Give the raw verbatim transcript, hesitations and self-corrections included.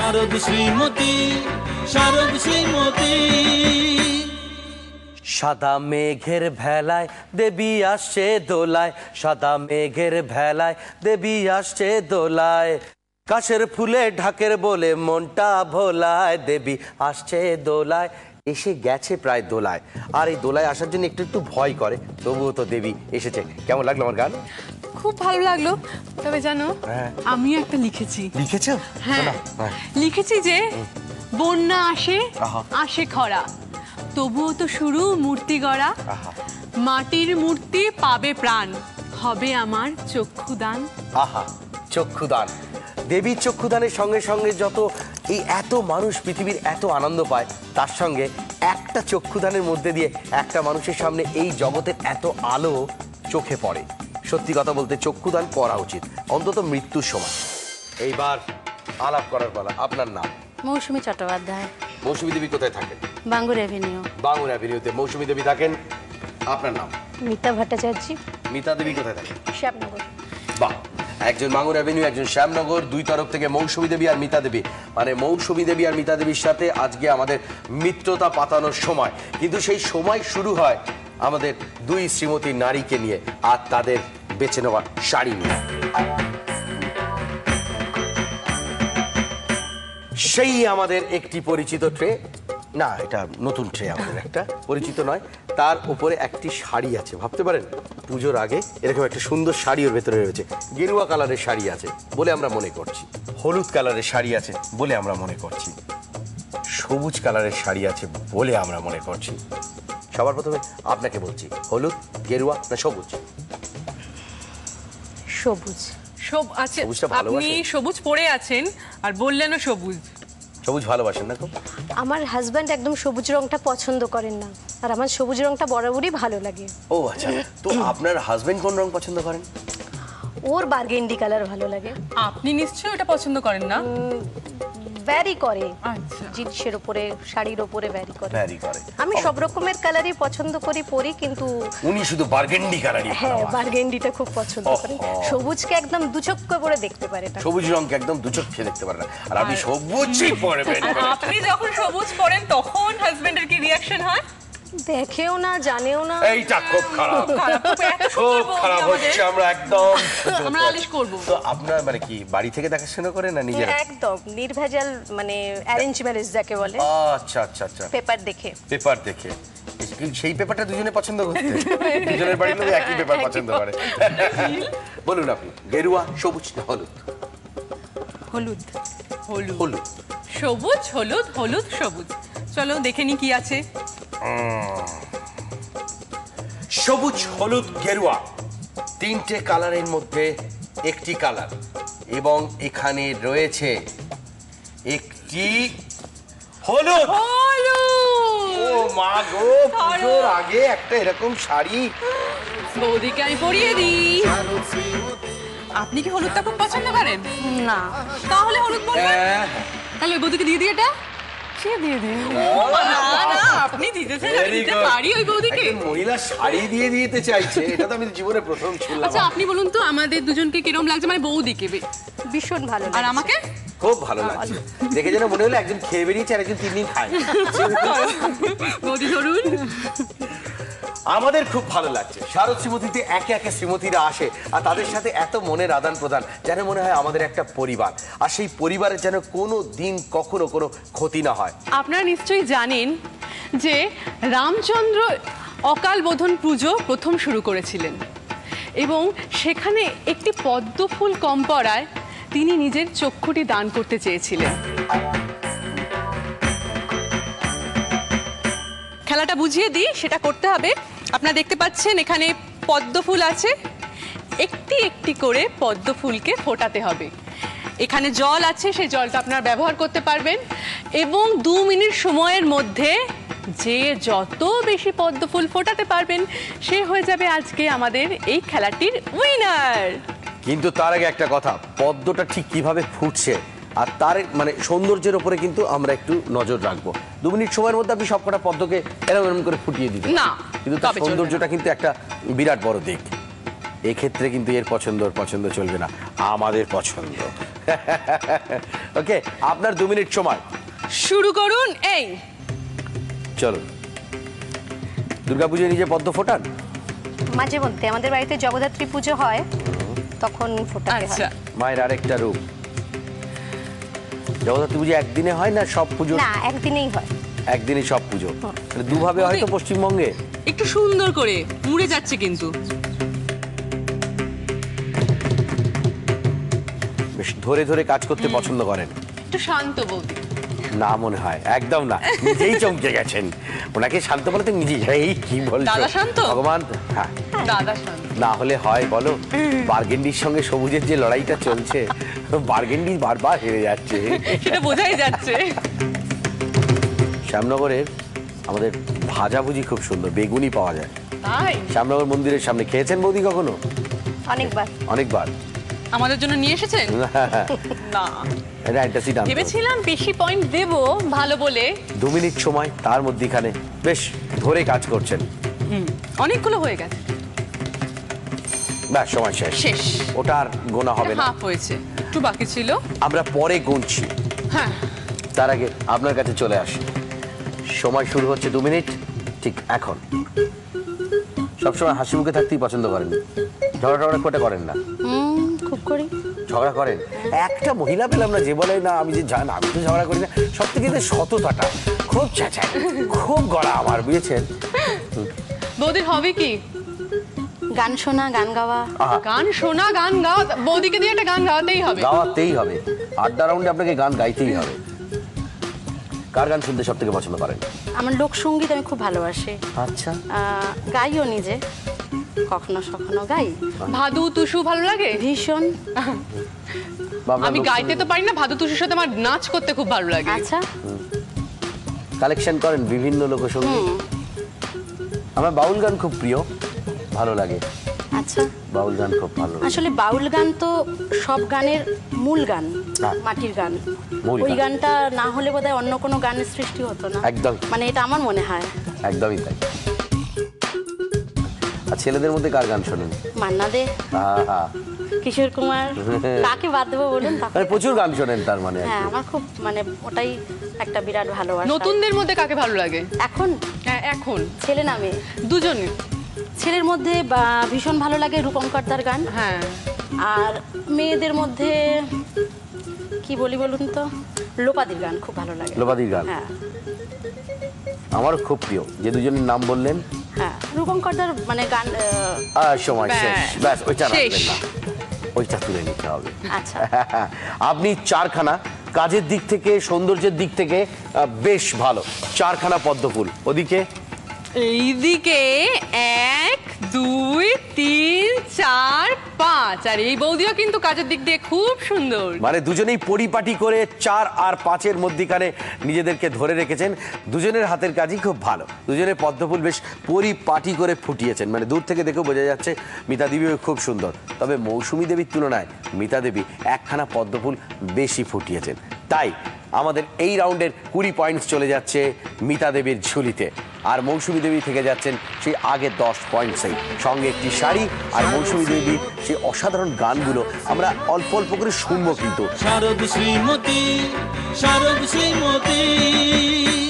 শারদ শ্রীমতী, শারদ শ্রীমতী। সাদা মেঘের ভেলায় দেবী আসছে দোলায়, সাদা মেঘের ভেলায় দেবী আসছে দোলায়, কাশের ফুলে ঢাকের বলে মনটা ভোলায়, দেবী আসছে দোলায়। এসে গেছে প্রায় দোলায়, আর এই দোলায় আসার জন্য একটু একটু ভয় করে, তবুও তো দেবী এসেছে। কেমন লাগলো আমার গান? খুব ভালো লাগলো। তবে জানো আমিও একটা লিখেছি। লিখেছো? হ্যাঁ, লিখেছি যে বন্যা আসে আসে খরা, তবুও তো শুরু মূর্তি গড়া, মাটির মূর্তি পাবে প্রাণ, হবে আমার চক্ষুদান। আহা, চক্ষুদান। দেবীর চক্ষুদানের সঙ্গে সঙ্গে যত এই এত মানুষ পৃথিবীর এত আনন্দ পায়, তার সঙ্গে একটা চক্ষুদানের মধ্যে দিয়ে একটা মানুষের সামনে এই জগতের এত আলো চোখে পড়ে। সত্যি কথা বলতে চক্ষুদান করা উচিত, অন্তত মৃত্যুর সময়। এইবার আলাপ করার পালা। আপনার নাম? মৌসুমী চট্টোপাধ্যায়। মৌসুমী দেবী কোথায় থাকেন? বাঙ্গুর অ্যাভিনিউ। বাঙ্গুর অ্যাভিনিউতে মৌসুমী দেবী থাকেন। আপনার নাম? মিতা ভট্টাচার্য। মিতা দেবী কোথায় থাকেন? শ্যামনগর। বাহ, একজন বাঙ্গুর অ্যাভিনিউ, একজন শ্যামনগর, দুই তরফ থেকে মৌসুমী দেবী আর মিতা দেবী। মানে মৌসুমী দেবী আর মিতা দেবীর সাথে আজকে আমাদের মিত্রতা পাতানোর সময়, কিন্তু সেই সময় শুরু হয় আমাদের দুই শ্রীমতী নারীকে নিয়ে আর তাদের বেছে নেওয়া শাড়ি নিয়ে। সেই আমাদের একটি পরিচিত ট্রে, না এটা নতুন ট্রে, আমাদের একটা পরিচিত নয়, তার উপরে একটি শাড়ি আছে। ভাবতে পারেন পুজোর আগে এরকম একটা সুন্দর শাড়ি ওর ভেতরে রয়েছে। গেরুয়া কালারের শাড়ি আছে বলে আমরা মনে করছি, হলুদ কালারের শাড়ি আছে বলে আমরা মনে করছি, সবুজ কালারের শাড়ি আছে বলে আমরা মনে করছি। সবার প্রথমে আপনাকে বলছি, হলুদ, গেরুয়া না সবুজ? সবুজ। আচ্ছা, আপনি সবুজ পরে আছেন আর বললেনও সবুজ। সবুজ ভালোবাসেন না খুব? আমার হাজব্যান্ড একদম সবুজ রংটা পছন্দ করেন না, আর আমার সবুজ রংটা বরাবরই ভালো লাগে। ও আচ্ছা, তো আপনার হাজবেন্ড কোন রং পছন্দ করেন? ওর বার্গেন্ডি কালার ভালো লাগে। আপনি নিশ্চয়ই ওটা পছন্দ করেন না? ভ্যারি করে, আচ্ছা, জিন্সের উপরে, শাড়ির উপরে ভ্যারি করে। ভ্যারি করে। আমি সব রকমের কালারই পছন্দ করি, পরি, কিন্তু উনি শুধু বার্গেন্ডি কালারই। হ্যাঁ, বার্গেন্ডিটা খুব পছন্দ করেন। সবুজকে একদম দুচক্ষু করে দেখতে পারে না, সবুজ রংকে একদম দুচক্ষে দেখতে পারে না, আর আপনি সবুজই পরবেন। আপনি যখন সবুজ পরেন তখন হাজবেন্ডের কি রিঅ্যাকশন হয়? দেখেও না, জানেও না। এইটা খুব খারাপ, খুব খারাপ হচ্ছে। আমরা একদম আমরা নালিশ করব। তো আপনার মানে কি বাড়ি থেকে দেখাশোনা করেন না নিজেরা? একদম নির্ভেজাল, মানে অ্যারেঞ্জ ম্যারেজ যাকে বলে। আচ্ছা আচ্ছা আচ্ছা, পেপার দেখে। পেপার দেখে। সেই পেপারটা দুজনে পছন্দ করতে, দুজনের বাড়ির লোক একই পেপার পছন্দ করে। বলুন আপনি, গেরুয়া, সবুজ না হলুদ? হলুদ। হলুদ। হলুদ। সবুজ, হলুদ, হলুদ, সবুজ। চলো দেখে নি কি আছে। সবুজ, হলুদ, গেরুয়া, তিনটে কালারের মধ্যে একটি কালার, এবং এখানে রয়েছে একটি হলুদ। ও মা গো, পুজোর আগে একটা এরকম শাড়ি বৌদিকে আমি পরিয়ে দিই। আপনি কি হলুদটা খুব পছন্দ করেন? না। তাহলে হলুদ বলবেন। তাহলে বৌদিকে দিয়ে দিই এটা। সে দিয়ে দিন। না না, আপনি দিতেছেন, আমি দিতে পারি ওই বৌদিকে। মহিলা শাড়ি দিয়ে দিতে চাইছে, এটা তো আমি জীবনে প্রথম শুনলাম। আচ্ছা, আপনি বলুন তো আমাদের দুজনকে কিরকম লাগছে, মানে বৌদিকে? ভীষণ ভালো। আর আমাকে? খুব ভালো লাগছে, দেখে যেন মনে হলো একজন খেয়ে বেরিয়েছে আর একজন তিন দিন খায়। বৌদি ধরুন। আমাদের খুব ভালো লাগছে, শারদ শ্রীমতীতে একে একে শ্রীমতীরা আসে আর তাদের সাথে এত মনের আদান প্রদান, যেন মনে হয় আমাদের একটা পরিবার, আর সেই পরিবারের যেন কোনো দিন কখনো কোনো ক্ষতি না হয়। আপনারা নিশ্চয়ই জানেন যে রামচন্দ্র অকাল বোধন পুজো প্রথম শুরু করেছিলেন, এবং সেখানে একটি পদ্ম ফুল কম পড়ায় তিনি নিজের চক্ষুটি দান করতে চেয়েছিলেন। খেলাটা বুঝিয়ে দিই, সেটা করতে হবে। আপনারা দেখতে পাচ্ছেন এখানে পদ্ম ফুল আছে, একটি একটি করে পদ্ম ফুলকে ফোটাতে হবে। এখানে জল আছে, সেই জলটা আপনারা ব্যবহার করতে পারবেন, এবং দু মিনিট সময়ের মধ্যে যে যত বেশি পদ্ম ফুল ফোটাতে পারবেন সে হয়ে যাবে আজকে আমাদের এই খেলাটির উইনার। কিন্তু তার আগে একটা কথা, পদ্মটা ঠিক কিভাবে ফুটছে আর তার মানে সৌন্দর্যের উপরে কিন্তু আমরা একটু নজর রাখবো। দু মিনিট সময়ের মধ্যে আপনি সবকটা পদ্মকে এরকম এরকম করে ফুটিয়ে দিতে না, কিন্তু তার সৌন্দর্যটা কিন্তু একটা বিরাট বড় দিক। এক্ষেত্রে কিন্তু এর পছন্দ ওর পছন্দ চলবে না, আমাদের পছন্দ। ওকে, আপনার দু মিনিট সময় শুরু করুন। এই চলো। দুর্গাপুজোয় নিজে পদ্ম ফোটান? মাঝে মধ্যে আমাদের বাড়িতে জগদ্ধাত্রী পুজো হয়, তখন ফোটাতে আচ্ছা, হয়। মায়ের আরেকটা রূপ। জগদ্ধাত্রী পুজো একদিনে হয় না সব পুজো? না, একদিনেই হয়। একদিনই সব পুজো, তাহলে দুভাবে হয়তো পশ্চিমবঙ্গে। একটু সুন্দর করে মুড়ে যাচ্ছে কিন্তু। বেশ ধরে ধরে কাজ করতে পছন্দ করেন? একটু শান্ত বৌদি। না মনে হয়, একদম না, নিজেই চমকে গেছেন। ওনাকে শান্ত বলে তো নিজেই, এই কি বলছো দাদা শান্ত? ভগবান। হ্যাঁ, দাদা শান্ত না হলে হয় বলো? বার্গেন্ডির সঙ্গে সবুজের যে লড়াইটা চলছে, বার্গেন্ডি বারবার হেরে যাচ্ছে। সেটা বোঝাই যাচ্ছে। শ্যামনগরের আমাদের ভাজাভুজি খুব সুন্দর, বেগুনি পাওয়া যায় তাই শ্যামনগর মন্দিরের সামনে। খেয়েছেন বৌদি কখনো? অনেকবার। অনেকবার। আমাদের জন্য নিয়ে এসেছেন? না, এটা অ্যান্টাসিড আনতে হবে। ভেবেছিলাম বেশি পয়েন্ট দেব ভালো বলে। দু মিনিট সময়, তার মধ্যেখানে বেশ ধরে কাজ করছেন। হুম, অনেকগুলো হয়ে গেছে। ব্যাস, সময় শেষ। শেষ। ওটা আর গোনা হবে না, হাফ হয়েছে, একটু বাকি ছিল। আমরা পরে গুনছি। হ্যাঁ, তার আগে আপনার কাছে চলে আসি। সময় শুরু হচ্ছে দু মিনিট ঠিক এখন। সবসময় হাসি মুখে থাকতেই পছন্দ করেন, ঝগড়া টগড়া কোটা করেন না? হুম, খুব করি। ঝগড়া করেন? একটা মহিলা পেলাম না যে বলে না আমি যে জান আমি তো ঝগড়া করি না। সব থেকে সততাটা খুব চেঁচায়, খুব গড়া আমার, বুঝেছেন? বৌদির হবি কি? গান শোনা, গান গাওয়া। আহা, গান শোনা, গান গাওয়া। বৌদিকে দিয়ে একটা গান গাওয়াতেই হবে। গাওয়াতেই হবে, আড্ডা রাউন্ডে আপনাকে গান গাইতেই হবে। কার গান শুনতে সব থেকে পছন্দ করেন? আমার লোকসঙ্গীত আমি খুব ভালোবাসি। আচ্ছা, আহ, গাইও নিজে, কখনো সখনো গাই। ভাদু টুসু ভালো লাগে ভীষণ। আমি গাইতে তো পারি না, ভাদু টুসুর সাথে আমার নাচ করতে খুব ভালো লাগে। আচ্ছা, কালেকশন করেন বিভিন্ন লোকসঙ্গীত? আমার বাউল গান খুব প্রিয়, ভালো লাগে। আচ্ছা। বাউল গান খুব ভালো লাগে। আসলে বাউল গান তো সব গানের মূল গান, হ্যাঁ। মাটির গান। মূল ওই গান। গানটা না হলে বোধহয় অন্য কোনো গানের সৃষ্টি হতো না। একদম। মানে এটা আমার মনে হয়। একদমই তাই। আর ছেলেদের মধ্যে কার গান শোনেন? মান্না দে, আহা, কিশোর কুমার, কাকে বাদ দেবো বলুন? তখন- মানে প্রচুর গান শোনেন তার মানে। হ্যাঁ, আমার খুব মানে ওটাই একটা বিরাট ভালোবাসা। নতুনদের মধ্যে কাকে ভালো লাগে এখন হ্যাঁ, এখন? ছেলে নামে দুজনে। ছেলের মধ্যে বা ভীষণ ভালো লাগে রূপঙ্কর দার গান। হ্যাঁ, আর মেয়েদের মধ্যে কি বলি বলুন তো, লোপাদির গান খুব ভালো লাগে। লোপাদির গান হ্যাঁ আমার খুব প্রিয়, যে দুজনের নাম বললেন। হ্যাঁ, রূপঙ্কর দার মানে গান। আহ, আর সময় শেষ, ব্যাস, ব্যাস ওইটা শেষ। রাখবেন না, ওইটা তুলে নিতে হবে। আচ্ছা, আপনি চারখানা, কাজের দিক থেকে সৌন্দর্যের দিক থেকে আহ, বেশ ভালো, চারখানা পদ্মফুল। ওদিকে এইদিকে এক দুই তিন চার পাঁচ, আর এই বৌদিও কিন্তু কাজের দিক দিয়ে খুব সুন্দর। মানে দুজনেই পরিপাটি করে চার আর পাঁচের মধ্যিখানে নিজেদেরকে ধরে রেখেছেন। দুজনের হাতের কাজই খুব ভালো, দুজনের পদ্মফুল বেশ পরিপাটি করে ফুটিয়েছেন। মানে দূর থেকে দেখেও বোঝা যাচ্ছে মিতা দেবীও খুব সুন্দর, তবে মৌসুমী দেবীর তুলনায় মিতা দেবী একখানা পদ্মফুল বেশি ফুটিয়েছেন। তাই আমাদের এই রাউন্ডের কুড়ি পয়েন্টস চলে যাচ্ছে মিতা দেবীর ঝুলিতে, আর মৌসুমী দেবী থেকে যাচ্ছেন সেই আগে দশ পয়েন্টসেই, সঙ্গে একটি শাড়ি। আর মৌসুমী দেবীর সেই অসাধারণ গানগুলো আমরা অল্প অল্প করে শুনবো কিন্তু। শারদ শ্রীমতী, শারদ শ্রীমতী।